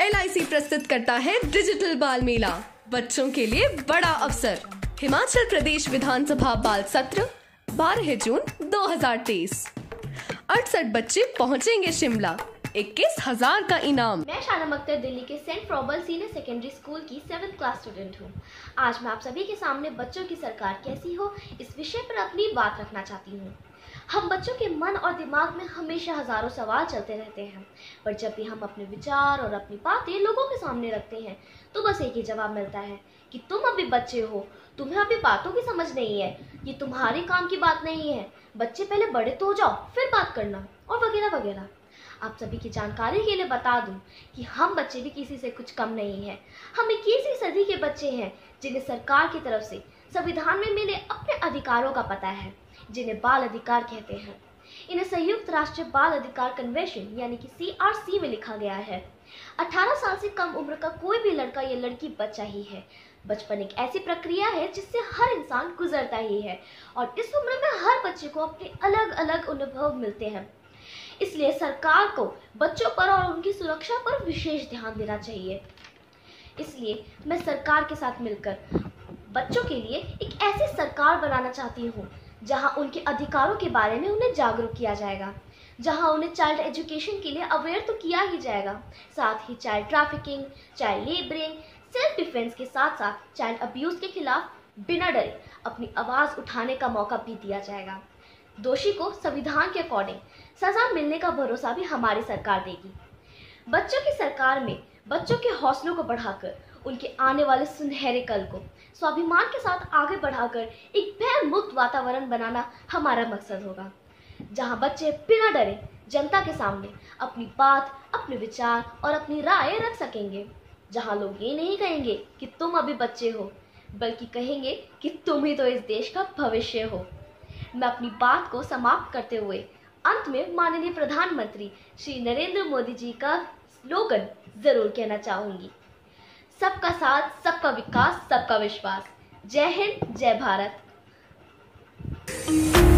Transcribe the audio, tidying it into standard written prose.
LIC प्रस्तुत करता है डिजिटल बाल मेला, बच्चों के लिए बड़ा अवसर। हिमाचल प्रदेश विधानसभा बाल सत्र 12 जून 2023। 68 बच्चे पहुंचेंगे शिमला, 21,000 का इनाम। मैं शानम अख्तर दिल्ली के Saint Froebel senior secondary school की 7th क्लास स्टूडेंट हूँ। आज मैं आप सभी के सामने बच्चों की सरकार कैसी हो इस विषय पर अपनी बात रखना चाहती हूँ। हम बच्चों के मन और दिमाग में हमेशा हजारों सवाल चलते रहते हैं, पर जब भी हम अपने विचार और अपनी बातें लोगों के सामने रखते हैं तो बस एक ही जवाब मिलता है कि तुम अभी बच्चे हो, तुम्हें अभी बातों की समझ नहीं है, ये तुम्हारे काम की बात नहीं है, बच्चे पहले बड़े तो हो जाओ फिर बात करना, और वगैरह वगैरह। आप सभी की जानकारी के लिए बता दूं कि हम बच्चे भी किसी से कुछ कम नहीं हैं। हम 21वीं सदी के बच्चे हैं जिन्हें सरकार की तरफ से संविधान में मिले अपने अधिकारों का पता है, जिन्हें बाल अधिकार कहते हैं। इन्हें संयुक्त राष्ट्र बाल अधिकार कन्वेंशन यानी कि CRC में लिखा गया है। 18 साल से कम उम्र का कोई भी लड़का या लड़की बच्चा ही है। बचपन एक ऐसी प्रक्रिया है जिससे हर इंसान गुजरता ही है, और इस उम्र में हर बच्चे को अपने अलग अलग अनुभव मिलते हैं। इसलिए सरकार को बच्चों पर और उनकी सुरक्षा पर विशेष ध्यान देना चाहिए। इसलिए मैं सरकार के साथ मिलकर बच्चों के लिए एक ऐसी सरकार बनाना चाहती हूँ जहां उनके अधिकारों के बारे में उन्हें जागरूक किया जाएगा, जहां उन्हें चाइल्ड एजुकेशन के लिए अवेयर तो किया ही जाएगा, साथ ही child trafficking, child labouring, self defence के साथ साथ चाइल्ड अब्यूज के खिलाफ बिना डरे अपनी आवाज़ उठाने का मौका भी दिया जाएगा। दोषी को संविधान के अकॉर्डिंग सजा मिलने का भरोसा भी हमारी सरकार देगी। बच्चों की सरकार में बच्चों के हौसलों को बढ़ाकर उनके आने वाले सुनहरे कल को स्वाभिमान के साथ आगे बढ़ाकर एक भय मुक्त वातावरण बनाना हमारा मकसद होगा, जहां बच्चे बिना डरे जनता के सामने अपनी बात, अपने विचार और अपनी राय रख सकेंगे, जहां लोग ये नहीं कहेंगे कि तुम अभी बच्चे हो, बल्कि कहेंगे कि तुम ही तो इस देश का भविष्य हो। मैं अपनी बात को समाप्त करते हुए अंत में माननीय प्रधानमंत्री श्री नरेंद्र मोदी जी का स्लोगन जरूर कहना चाहूंगी, सबका साथ, सबका विकास, सबका विश्वास। जय हिंद, जय भारत।